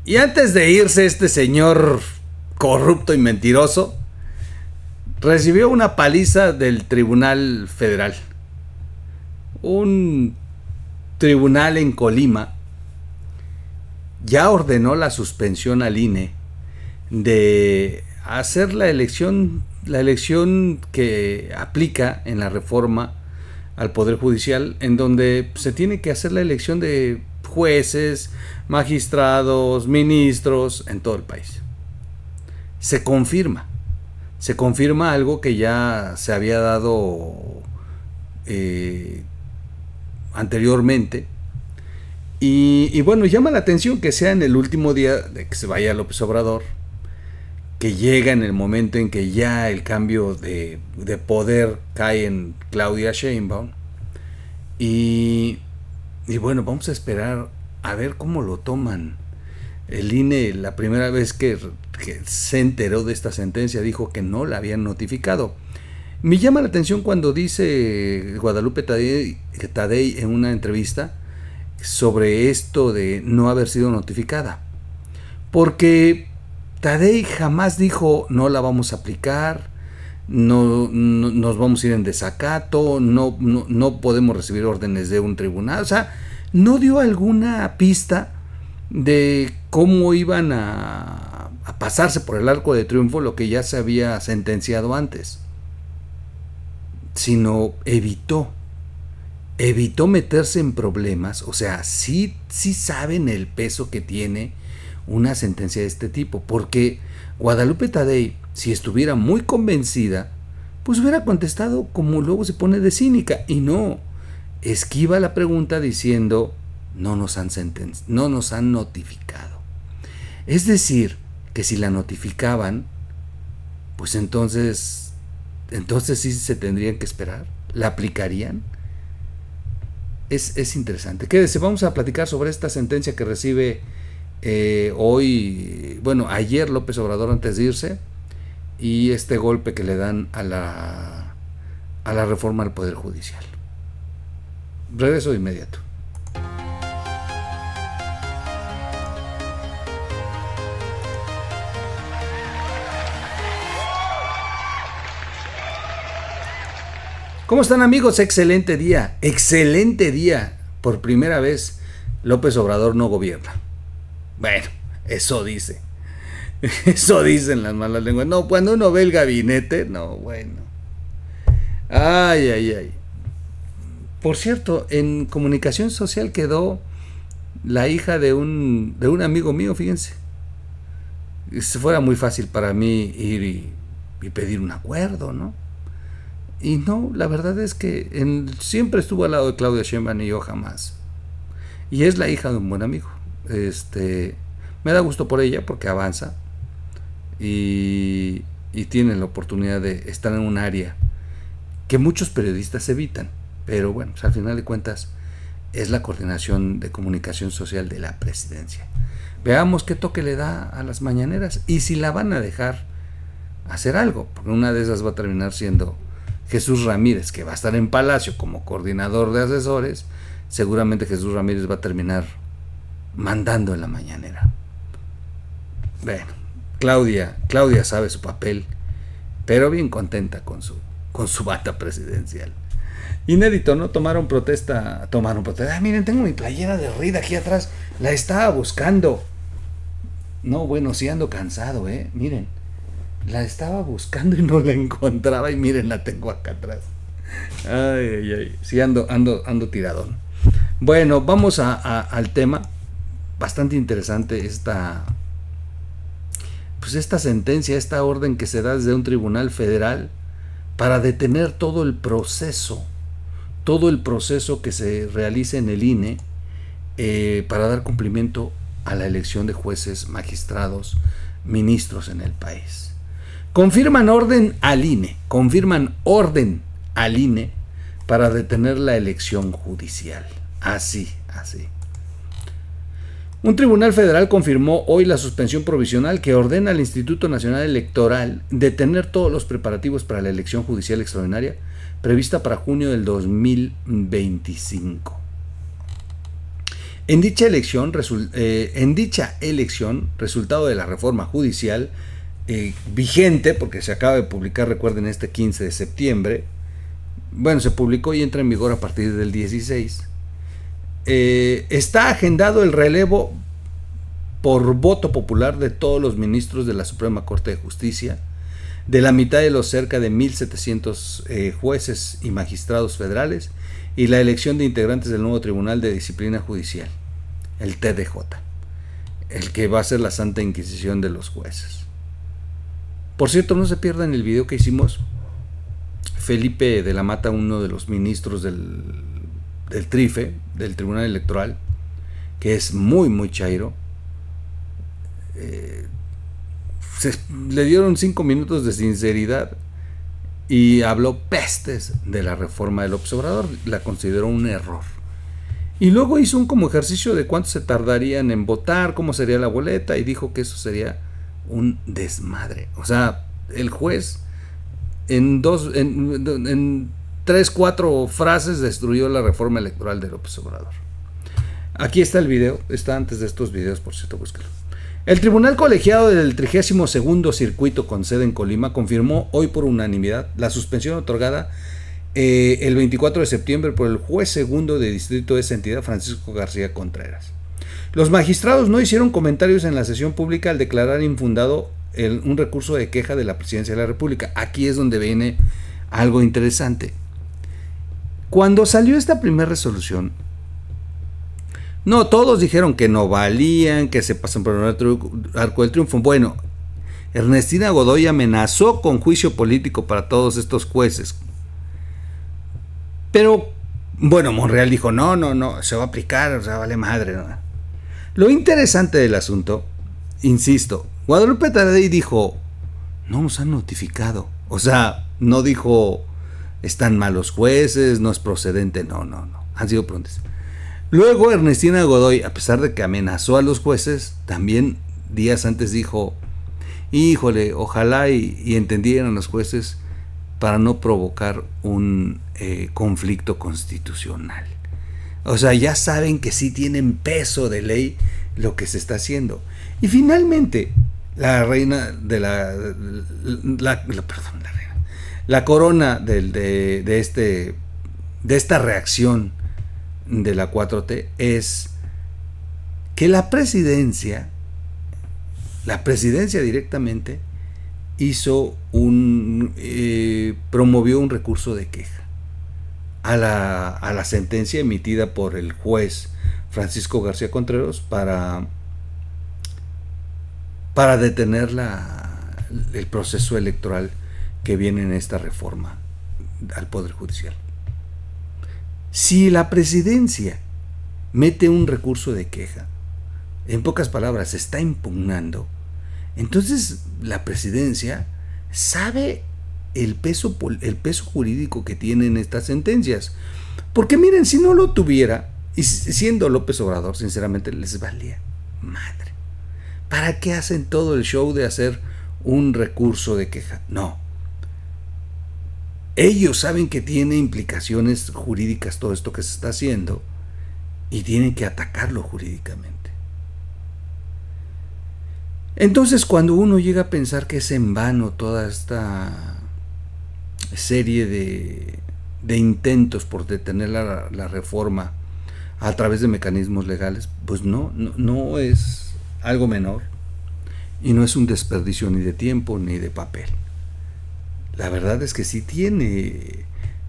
Y antes de irse este señor corrupto y mentiroso, recibió una paliza del Tribunal Federal. Un tribunal en Colima ya ordenó la suspensión al INE de hacer la elección que aplica en la reforma al Poder Judicial, en donde se tiene que hacer la elección de jueces, magistrados, ministros en todo el país. Se confirma algo que ya se había dado anteriormente. Y bueno, llama la atención que sea en el último día de que se vaya López Obrador, que llega en el momento en que ya el cambio de poder cae en Claudia Sheinbaum. Y bueno, vamos a esperar a ver cómo lo toman. El INE, la primera vez que se enteró de esta sentencia, dijo que no la habían notificado. Me llama la atención cuando dice Guadalupe Tadei en una entrevista sobre esto de no haber sido notificada, porque Tadei jamás dijo no la vamos a aplicar, no nos vamos a ir en desacato, no podemos recibir órdenes de un tribunal. O sea, no dio alguna pista de cómo iban a pasarse por el arco de triunfo lo que ya se había sentenciado antes, sino evitó meterse en problemas. O sea, sí saben el peso que tiene una sentencia de este tipo, porque Guadalupe Tadei, si estuviera muy convencida, pues hubiera contestado como luego se pone de cínica, y no, esquiva la pregunta diciendo no nos han notificado. Es decir, que si la notificaban, pues entonces sí se tendrían que esperar, la aplicarían. Es interesante. Quédese, vamos a platicar sobre esta sentencia que recibe ayer López Obrador antes de irse, y este golpe que le dan a la reforma al Poder Judicial. Regreso de inmediato. ¿Cómo están, amigos? Excelente día. Por primera vez López Obrador no gobierna. Bueno, eso dice. Eso dicen las malas lenguas. No, cuando uno ve el gabinete, no, bueno. Ay. Por cierto, en comunicación social quedó la hija de un amigo mío, fíjense. Si fuera muy fácil para mí ir y pedir un acuerdo, ¿no? Y no, la verdad es que siempre estuvo al lado de Claudia Sheinbaum y yo jamás. Y es la hija de un buen amigo. Me da gusto por ella porque avanza y tiene la oportunidad de estar en un área que muchos periodistas evitan. Pero bueno, pues al final de cuentas es la coordinación de comunicación social de la presidencia. Veamos qué toque le da a las mañaneras y si la van a dejar hacer algo, porque una de esas va a terminar siendo Jesús Ramírez, que va a estar en Palacio como coordinador de asesores. Seguramente Jesús Ramírez va a terminar mandando en la mañanera. Bueno, Claudia sabe su papel, pero bien contenta con su bata presidencial. Inédito, ¿no? Tomaron protesta. Miren, tengo mi playera de Rida aquí atrás, la estaba buscando. No, bueno, sí ando cansado, miren. La estaba buscando y no la encontraba, y miren, la tengo acá atrás. Ay. Sí, ando tiradón. Bueno, vamos al tema. Bastante interesante esta sentencia, esta orden que se da desde un tribunal federal para detener todo el proceso que se realiza en el INE para dar cumplimiento a la elección de jueces, magistrados, ministros en el país. Confirman orden al INE para detener la elección judicial. Así. Un tribunal federal confirmó hoy la suspensión provisional que ordena al Instituto Nacional Electoral detener todos los preparativos para la elección judicial extraordinaria prevista para junio del 2025. En dicha elección, resultado de la reforma judicial vigente, porque se acaba de publicar, recuerden, este 15 de septiembre, bueno, se publicó y entra en vigor a partir del 16, está agendado el relevo por voto popular de todos los ministros de la Suprema Corte de Justicia, de la mitad de los cerca de 1.700 jueces y magistrados federales, y la elección de integrantes del nuevo Tribunal de Disciplina Judicial, el TDJ, el que va a ser la Santa Inquisición de los jueces. Por cierto, no se pierdan el video que hicimos. Felipe de la Mata, uno de los ministros del TRIFE, del Tribunal Electoral, que es muy chairo, le dieron 5 minutos de sinceridad y habló pestes de la reforma del López Obrador, la consideró un error. Y luego hizo un como ejercicio de cuánto se tardarían en votar, cómo sería la boleta, y dijo que eso sería un desmadre. O sea, el juez en 3, 4 frases destruyó la reforma electoral de López Obrador. Aquí está el video, está antes de estos videos, por cierto, búsquelo. El Tribunal Colegiado del 32º Circuito con sede en Colima confirmó hoy por unanimidad la suspensión otorgada el 24 de septiembre por el juez segundo de distrito de esa entidad, Francisco García Contreras. Los magistrados no hicieron comentarios en la sesión pública al declarar infundado un recurso de queja de la Presidencia de la República. Aquí es donde viene algo interesante. Cuando salió esta primera resolución, no, todos dijeron que no valían, que se pasan por el arco del triunfo. Bueno, Ernestina Godoy amenazó con juicio político para todos estos jueces. Pero, bueno, Monreal dijo, no, se va a aplicar, o sea, vale madre, ¿no? Lo interesante del asunto, insisto, Guadalupe Tadei dijo, no nos han notificado. O sea, no dijo, están malos jueces, no es procedente, no, han sido prontos. Luego Ernestina Godoy, a pesar de que amenazó a los jueces, también días antes dijo, híjole, ojalá y entendieran los jueces para no provocar un conflicto constitucional. O sea, ya saben que sí tienen peso de ley lo que se está haciendo. Y finalmente, la corona de esta reacción de la 4T es que la presidencia directamente promovió un recurso de queja a la sentencia emitida por el juez Francisco García Contreras para detener el proceso electoral que viene en esta reforma al Poder Judicial. Si la presidencia mete un recurso de queja, en pocas palabras, se está impugnando, entonces la presidencia sabe el peso jurídico que tienen estas sentencias. Porque miren, si no lo tuviera, y siendo López Obrador, sinceramente les valía madre. ¿Para qué hacen todo el show de hacer un recurso de queja? No. Ellos saben que tiene implicaciones jurídicas todo esto que se está haciendo y tienen que atacarlo jurídicamente. Entonces, cuando uno llega a pensar que es en vano toda esta serie de intentos por detener la reforma a través de mecanismos legales, pues no es algo menor y no es un desperdicio ni de tiempo ni de papel. La verdad es que sí tiene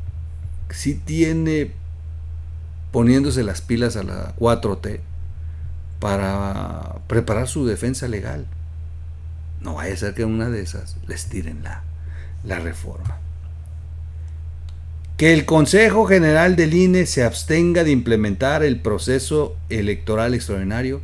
poniéndose las pilas a la 4T para preparar su defensa legal. No vaya a ser que una de esas les tiren la reforma. Que el Consejo General del INE se abstenga de implementar el proceso electoral extraordinario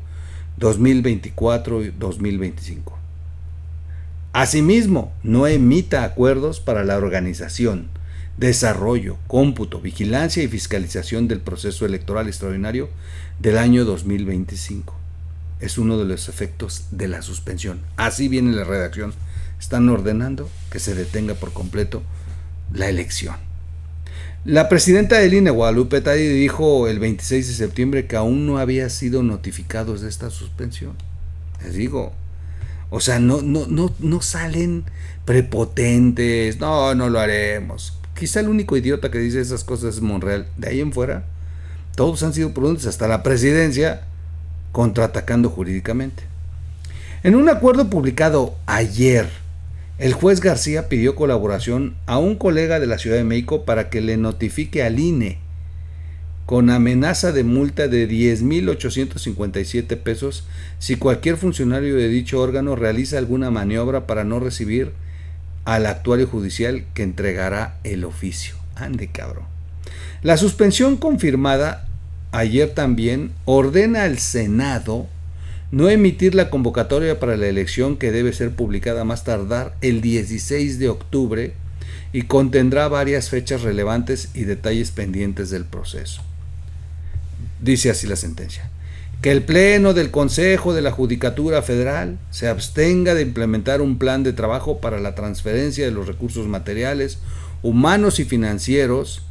2024-2025. Asimismo, no emita acuerdos para la organización, desarrollo, cómputo, vigilancia y fiscalización del proceso electoral extraordinario del año 2025. Es uno de los efectos de la suspensión. Así viene la redacción. Están ordenando que se detenga por completo la elección. La presidenta del INE, Guadalupe Tadei, dijo el 26 de septiembre que aún no había sido notificados de esta suspensión. Les digo, o sea, no salen prepotentes, no lo haremos. Quizá el único idiota que dice esas cosas es Monreal. De ahí en fuera, todos han sido prudentes, hasta la presidencia, contraatacando jurídicamente. En un acuerdo publicado ayer, el juez García pidió colaboración a un colega de la Ciudad de México para que le notifique al INE con amenaza de multa de 10,857 pesos si cualquier funcionario de dicho órgano realiza alguna maniobra para no recibir al actuario judicial que entregará el oficio. Ande, cabrón. La suspensión confirmada ayer también ordena al Senado no emitir la convocatoria para la elección, que debe ser publicada más tardar el 16 de octubre y contendrá varias fechas relevantes y detalles pendientes del proceso. Dice así la sentencia: que el Pleno del Consejo de la Judicatura Federal se abstenga de implementar un plan de trabajo para la transferencia de los recursos materiales, humanos y financieros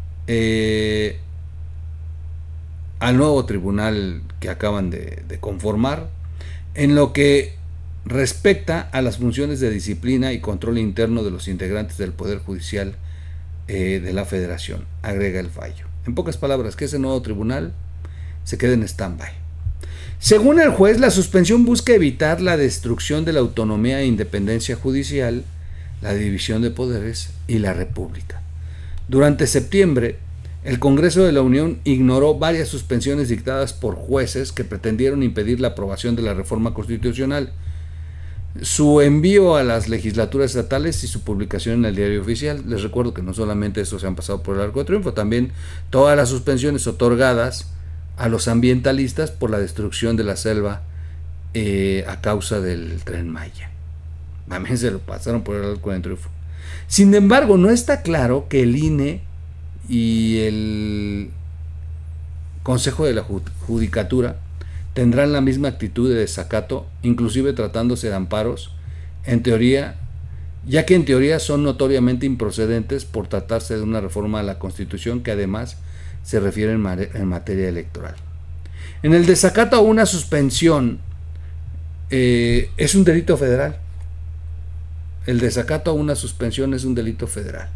al nuevo tribunal que acaban de conformar, en lo que respecta a las funciones de disciplina y control interno de los integrantes del Poder Judicial de la Federación, agrega el fallo. En pocas palabras, que ese nuevo tribunal se quede en stand-by. Según el juez, la suspensión busca evitar la destrucción de la autonomía e independencia judicial, la división de poderes y la república. Durante septiembre, el Congreso de la Unión ignoró varias suspensiones dictadas por jueces que pretendieron impedir la aprobación de la reforma constitucional, su envío a las legislaturas estatales y su publicación en el Diario Oficial. Les recuerdo que no solamente estos se han pasado por el arco de triunfo, también todas las suspensiones otorgadas a los ambientalistas por la destrucción de la selva a causa del Tren Maya. También se lo pasaron por el arco de triunfo. Sin embargo, no está claro que el INE y el Consejo de la Judicatura tendrán la misma actitud de desacato, inclusive tratándose de amparos, en teoría, ya que en teoría son notoriamente improcedentes por tratarse de una reforma a la Constitución que además se refiere en materia electoral. En el desacato a una suspensión es un delito federal. El desacato a una suspensión es un delito federal.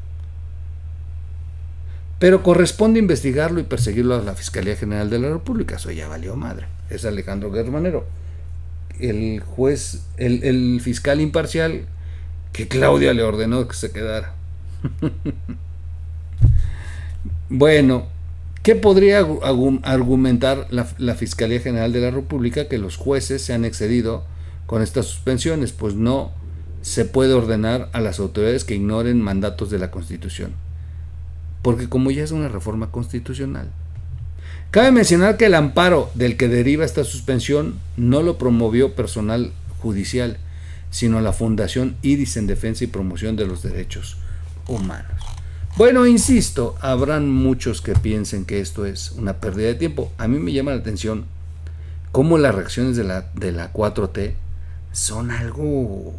Pero corresponde investigarlo y perseguirlo a la Fiscalía General de la República. Eso ya valió madre. Es Alejandro Germanero, el juez, el fiscal imparcial que Claudia le ordenó que se quedara. Bueno, ¿qué podría argumentar la Fiscalía General de la República? Que los jueces se han excedido con estas suspensiones, pues no se puede ordenar a las autoridades que ignoren mandatos de la Constitución, porque como ya es una reforma constitucional. Cabe mencionar que el amparo del que deriva esta suspensión no lo promovió personal judicial, sino la Fundación Iris en Defensa y Promoción de los Derechos Humanos. Bueno, insisto, habrán muchos que piensen que esto es una pérdida de tiempo. A mí me llama la atención cómo las reacciones de la 4T son algo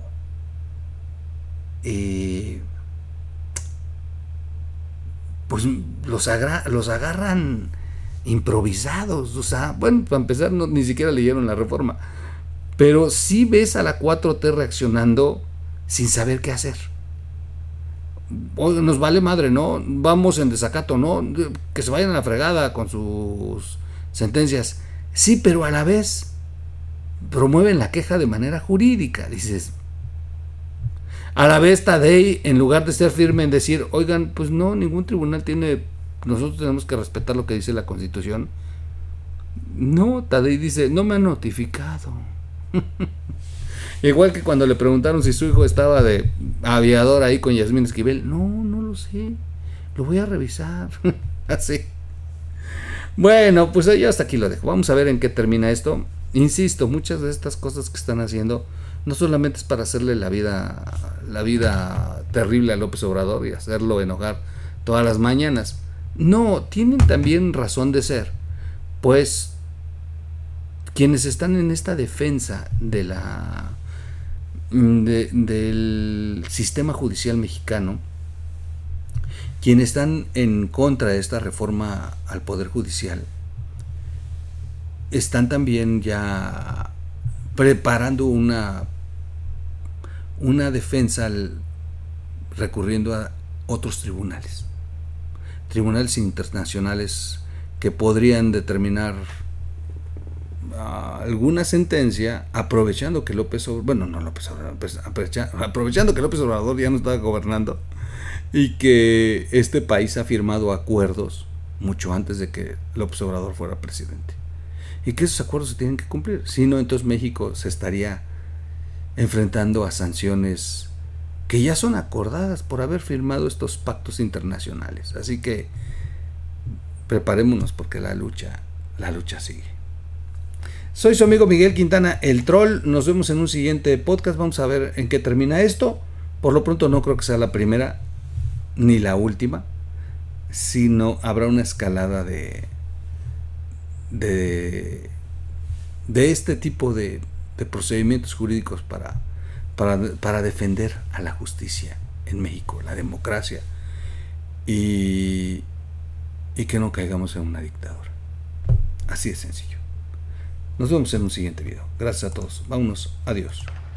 pues los agarran improvisados. O sea, bueno, para empezar, ni siquiera leyeron la reforma, pero sí ves a la 4T reaccionando sin saber qué hacer. Oye, nos vale madre, ¿no? Vamos en desacato, ¿no? Que se vayan a la fregada con sus sentencias. Sí, pero a la vez promueven la queja de manera jurídica. Dices, a la vez Tadei, en lugar de ser firme en decir, oigan, pues no, ningún tribunal tiene, nosotros tenemos que respetar lo que dice la Constitución. No, Tadei dice, no me han notificado. Igual que cuando le preguntaron si su hijo estaba de aviador ahí con Yasmín Esquivel, no lo sé, lo voy a revisar. Así. Bueno, pues yo hasta aquí lo dejo. Vamos a ver en qué termina esto. Insisto, muchas de estas cosas que están haciendo no solamente es para hacerle la vida terrible a López Obrador y hacerlo enojar todas las mañanas. No, tienen también razón de ser, pues quienes están en esta defensa de del sistema judicial mexicano Quienes están en contra de esta reforma al Poder Judicial están también ya preparando una defensa recurriendo a otros tribunales internacionales que podrían determinar alguna sentencia, aprovechando que aprovechando que López Obrador ya no está gobernando y que este país ha firmado acuerdos mucho antes de que López Obrador fuera presidente, y que esos acuerdos se tienen que cumplir. Si no, entonces México se estaría enfrentando a sanciones que ya son acordadas por haber firmado estos pactos internacionales. Así que preparémonos, porque la lucha sigue. Soy su amigo Miguel Quintana, el Troll. Nos vemos en un siguiente podcast. Vamos a ver en qué termina esto. Por lo pronto no creo que sea la primera ni la última, sino habrá una escalada de este tipo de procedimientos jurídicos para defender a la justicia en México, la democracia, y que no caigamos en una dictadura. Así de sencillo. Nos vemos en un siguiente video. Gracias a todos. Vámonos. Adiós.